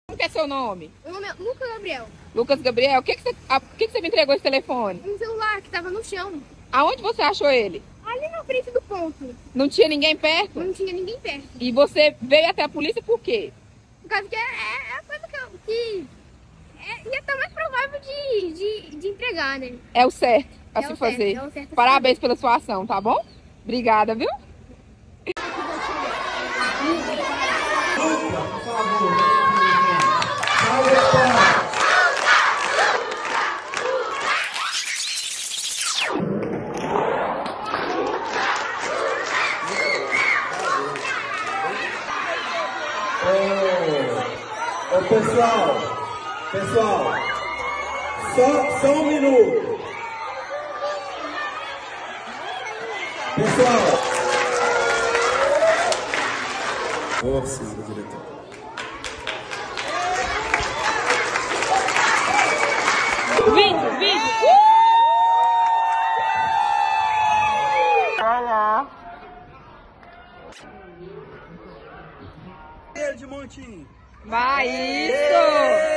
Como que é seu nome? Meu nome é Lucas Gabriel. Lucas Gabriel, por que você me entregou esse telefone? Um celular que tava no chão. Aonde você achou ele? Ali na frente do ponto. Não tinha ninguém perto? Não tinha ninguém perto. E você veio até a polícia por quê? Por causa que é a coisa ia estar mais provável de entregar, né? É o certo a É se o fazer. certo, é o certo a se Parabéns pela sua ação, tá bom? Obrigada, viu? Pessoal, só um minuto. Pessoal. Ô, senhora diretora. Vídeo. Olha. De montinho. Vai isso!